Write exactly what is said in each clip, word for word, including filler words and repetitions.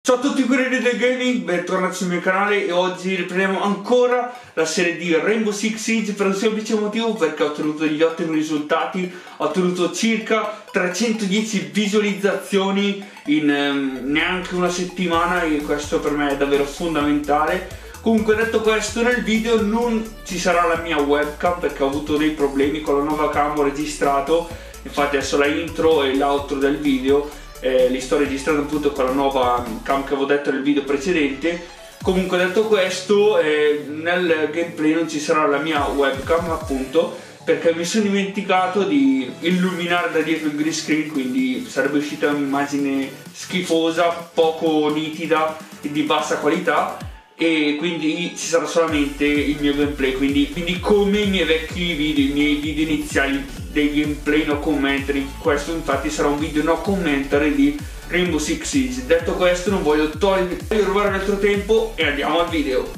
Ciao a tutti quelli del gaming, bentornati sul mio canale e oggi riprendiamo ancora la serie di Rainbow Six Siege per un semplice motivo, perché ho ottenuto degli ottimi risultati. Ho ottenuto circa trecentodieci visualizzazioni in um, neanche una settimana e questo per me è davvero fondamentale. Comunque, detto questo, nel video non ci sarà la mia webcam perché ho avuto dei problemi con la nuova cam, ho registrato, infatti adesso la intro e l'outro del video Eh, li sto registrando appunto con la nuova cam che avevo detto nel video precedente. Comunque, detto questo, eh, nel gameplay non ci sarà la mia webcam appunto perché mi sono dimenticato di illuminare da dietro il green screen, quindi sarebbe uscita un'immagine schifosa, poco nitida e di bassa qualità, e quindi ci sarà solamente il mio gameplay, quindi, quindi come i miei vecchi video, i miei video iniziali dei gameplay no commentary. Questo infatti sarà un video no commentary di Rainbow Six Siege. Detto questo, non voglio togliere voglio rubare un altro tempo e andiamo al video.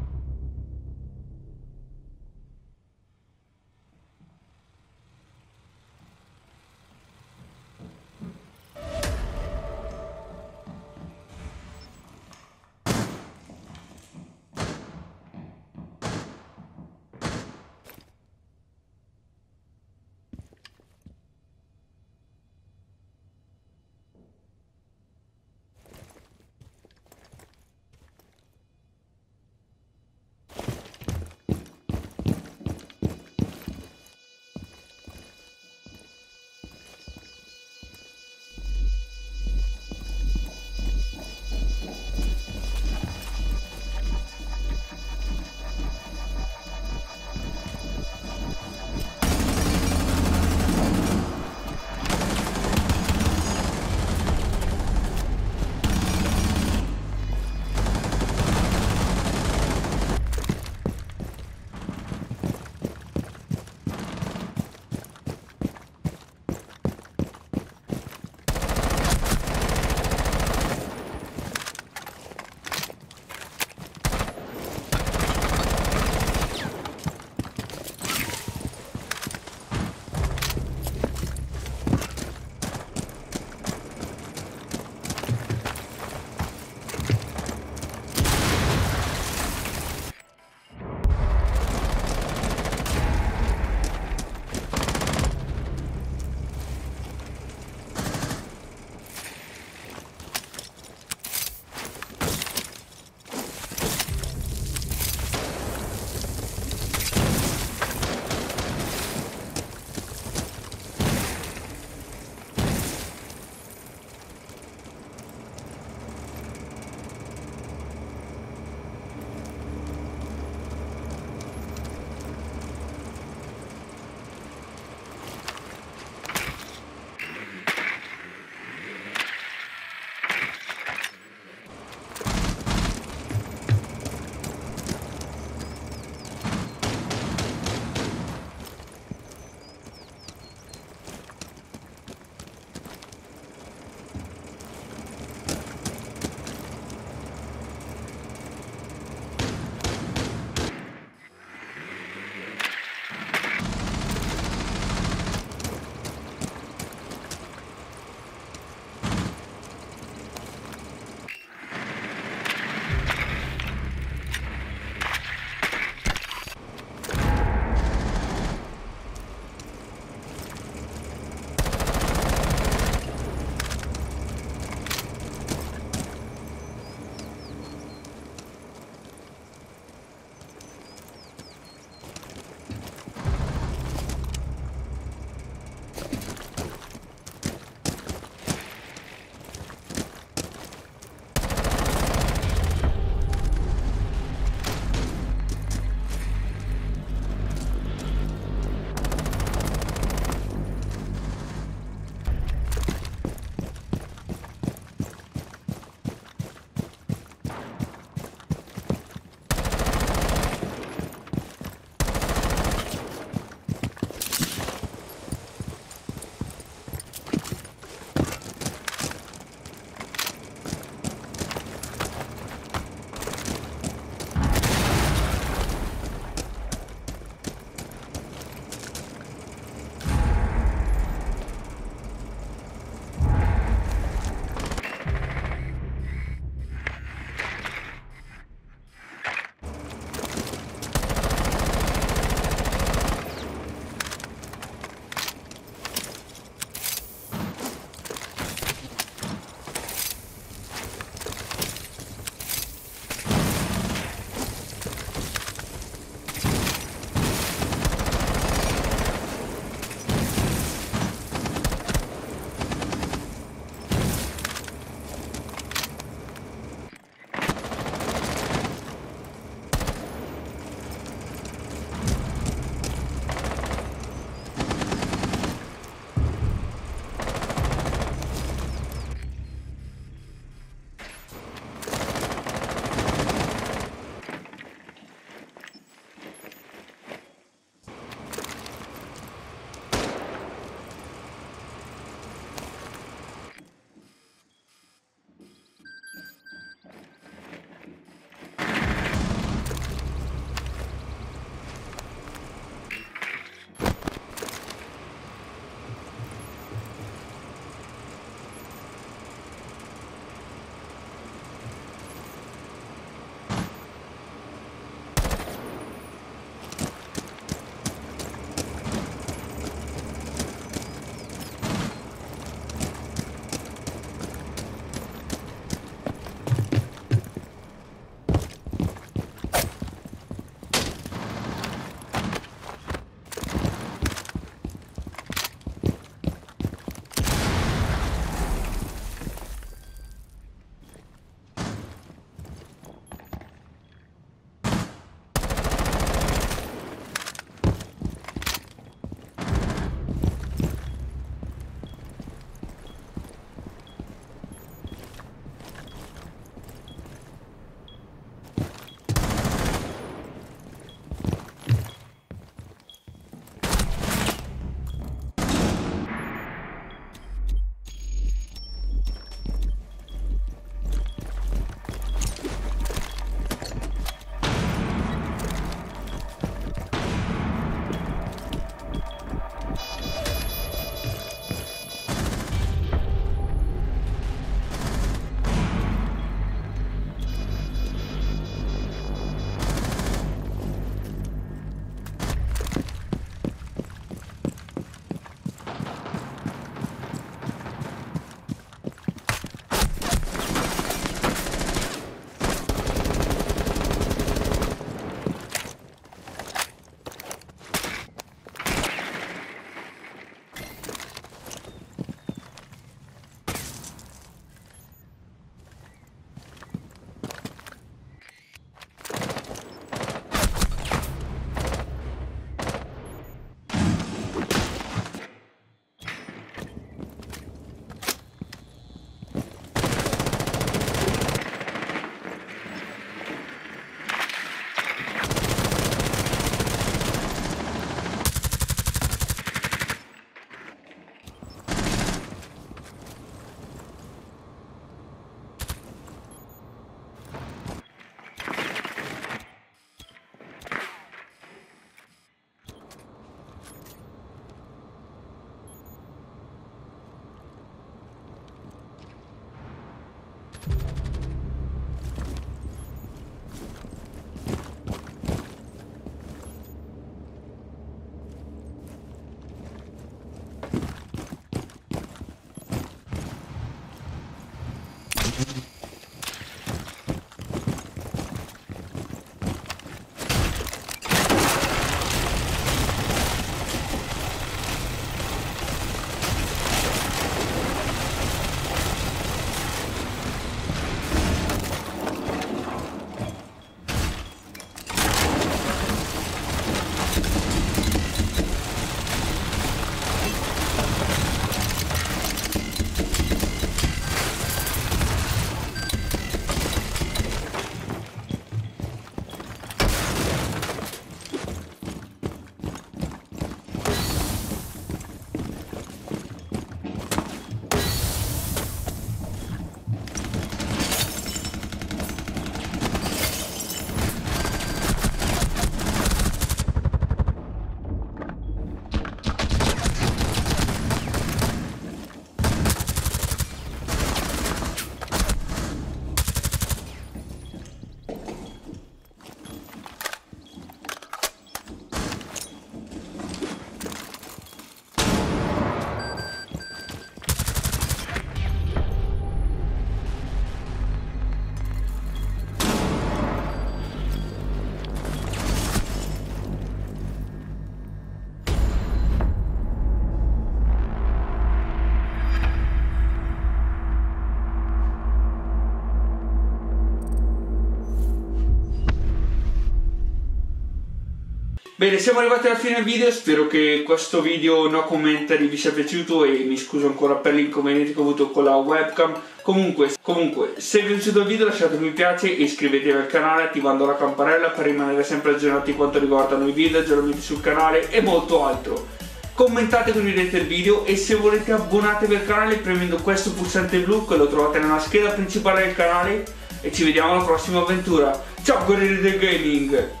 Bene, siamo arrivati alla fine del video, spero che questo video no commentary vi sia piaciuto e mi scuso ancora per l'inconveniente che ho avuto con la webcam. Comunque, comunque, se vi è piaciuto il video lasciate un mi piace e iscrivetevi al canale attivando la campanella per rimanere sempre aggiornati quanto riguardano i video, aggiornamenti sul canale e molto altro. Commentate condividete il video e se volete abbonatevi al canale premendo questo pulsante blu che lo trovate nella scheda principale del canale e ci vediamo alla prossima avventura. Ciao guerrieri del gaming!